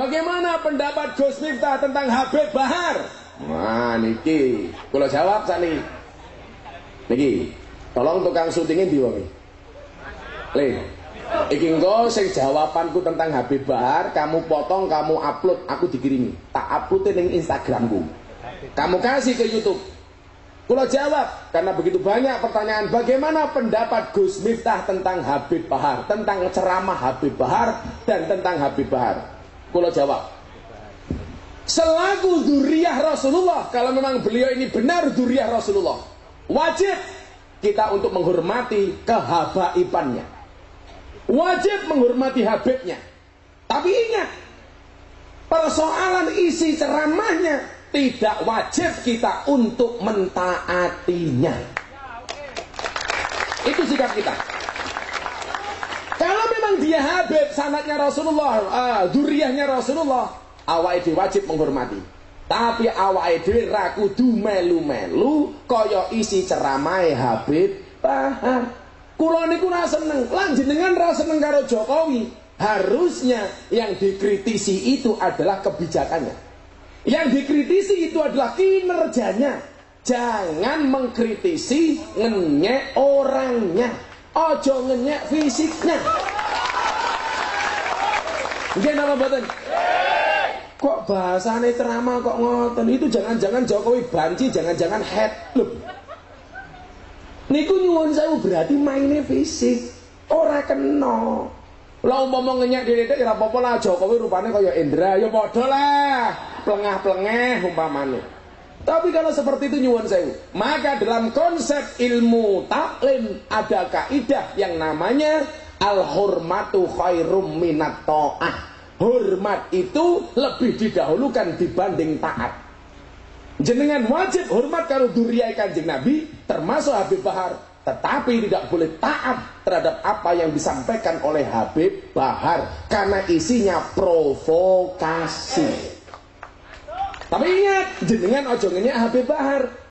bagaimana pendapat Gus Miftah tentang Habib Bahar? Nah niki kula jawab sakniki. Niki tolong tukang syutingin di wong iki. Iki engko sing jawabanku tentang Habib Bahar kamu potong, kamu upload, aku dikirimi. Tak upload ning Instagramku. Kamu kasih ke YouTube. Kula jawab karena begitu banyak pertanyaan. Bagaimana pendapat Gus Miftah tentang Habib Bahar, tentang ceramah Habib Bahar dan tentang Habib Bahar? Kula jawab. Selaku dzurriyyah Rasulullah, kalau memang beliau ini benar dzurriyyah Rasulullah, wajib kita untuk menghormati kehabaibannya. Wajib menghormati Habibnya. Tapi ingat, persoalan isi ceramahnya tidak wajib kita untuk mentaatinya. Itu sikap kita. Kalau memang dia Habib, sanadnya Rasulullah, dzurriyyahnya Rasulullah, awake dhewe wajib menghormati. Tapi awake dhewe ra kudu melu-melu kaya isi ceramahe Habib Bahar. Kula niku ra seneng, lan jenengan ra seneng karo Jokowi. Harusnya yang dikritisi itu adalah kebijakannya. Yang dikritisi itu adalah kinerjanya. Jangan mengkritisi ngenyek orangnya. Ojo ngenyek fisiknya. Nggih napa mboten? Kok bahasane ceramah kok ngoten? Itu jangan-jangan Jokowi banci, jangan-jangan head. Loh. Niku nyuwun sewu berarti maine fisik. Ora kena. Lah umpama ngenyek dhewe ya ora apa-apa lah, Jokowi rupane kaya Indra, ya padha lah. Plengah-plengeh umpamane. Tapi kalau seperti itu nyuwun sewu, maka dalam konsep ilmu taklim ada kaidah yang namanya al-hurmatu khairum minat ta'ah. Hormat itu lebih didahulukan dibanding taat. Jenengan wajib hormat karo dzurriyyah Kanjeng Nabi termasuk Habib Bahar. Tetapi tidak boleh taat terhadap apa yang disampaikan oleh Habib Bahar karena isinya provokasi. Tapi ingat, jenengan ojo ngenyek Habib Bahar.